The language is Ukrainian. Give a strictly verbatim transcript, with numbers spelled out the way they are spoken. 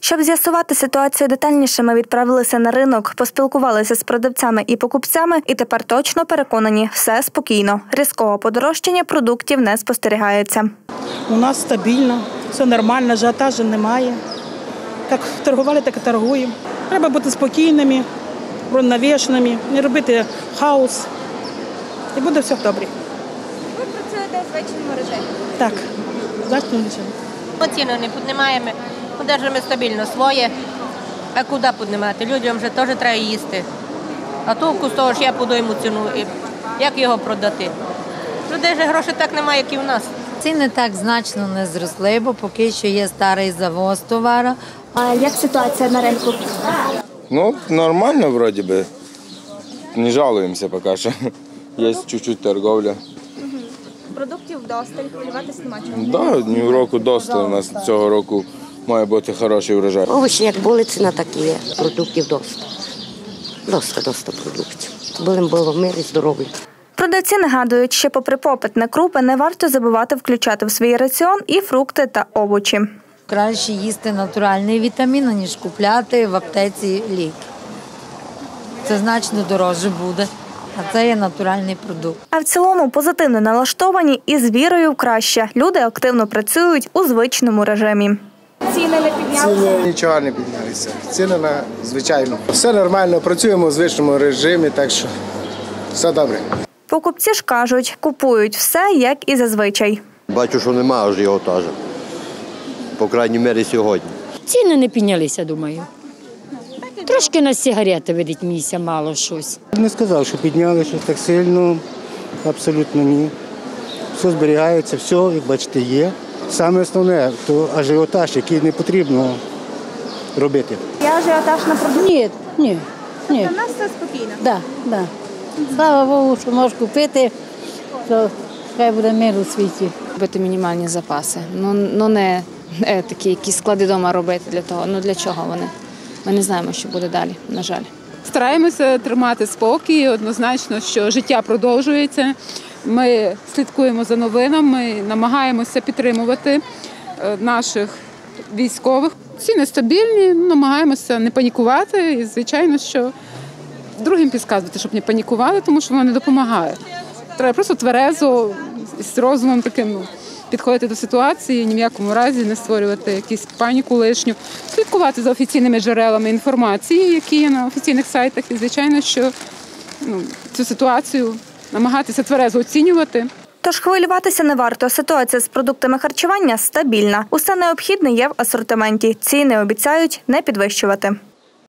Щоб з'ясувати ситуацію детальніше, ми відправилися на ринок, поспілкувалися з продавцями і покупцями і тепер точно переконані – все спокійно. Різкого подорожчання продуктів не спостерігається. У нас стабільно, все нормально, ажіотажу немає. Як торгували, так і торгуємо. Треба бути спокійними, рівноважними, не робити хаос. І буде все добре. Ви працюєте в звичайному режимі? Так, в звичайному режимі. Ціну не піднімаємо, держимо стабільно своє. А куди піднімати? Людям вже теж треба їсти. А толку з того ж я подойму ціну, як його продати. Людей же грошей так немає, як і в нас. Ціни так значно не зросли, бо поки що є старий завоз товару. А як ситуація на ринку? Ну, нормально вроде бы. Не жалуємося поки що. Є чуть-чуть торговля. Продуктів вдосталь, хвилюватися нема чого? Так, да, ні в року досталь. У нас цього року має бути хороший врожай. Овочі як були, ціна так і є. Продуктів доста. Доста, доста продуктів. Будемо було в мирі, здоров'я. Продавці нагадують, що попри попит на крупи, не варто забувати включати в свій раціон і фрукти та овочі. Краще їсти натуральний вітамін, ніж купляти в аптеці ліки. Це значно дорожче буде, а це є натуральний продукт. А в цілому позитивно налаштовані і з вірою в краще. Люди активно працюють у звичному режимі. Ціни не піднялися? Ціни нічого не піднялися. Ціни на звичайно. Все нормально, працюємо у звичному режимі, так що все добре. Покупці ж кажуть, купують все, як і зазвичай. Бачу, що немає ажіотажу. По крайній мірі сьогодні. Ціни не піднялися, думаю. Трошки на сигарети, видить, місця мало щось. Не сказав, що підняли щось так сильно, абсолютно ні. Все зберігається, все, як бачите, є. Саме основне – то ажіотаж, який не потрібно робити. Є ажіотаж на продукти? Ні, ні, ні. У нас все спокійно? Так, так. Слава Богу, що можеш купити, то хай буде мир у світі. Робити мінімальні запаси, ну, ну не, не такі якісь склади вдома робити для того. Ну для чого вони? Ми не знаємо, що буде далі, на жаль. Стараємося тримати спокій, однозначно, що життя продовжується. Ми слідкуємо за новинами, намагаємося підтримувати наших військових. Ціни стабільні, намагаємося не панікувати і, звичайно, що другим підказувати, щоб не панікували, тому що воно не допомагає. Треба просто тверезо, з розумом таким підходити до ситуації, ні в якому разі не створювати якусь паніку лишню, слідкувати за офіційними джерелами інформації, які є на офіційних сайтах, і, звичайно, що ну, цю ситуацію намагатися тверезо оцінювати. Тож хвилюватися не варто. Ситуація з продуктами харчування стабільна. Усе необхідне є в асортименті. Ціни обіцяють не підвищувати.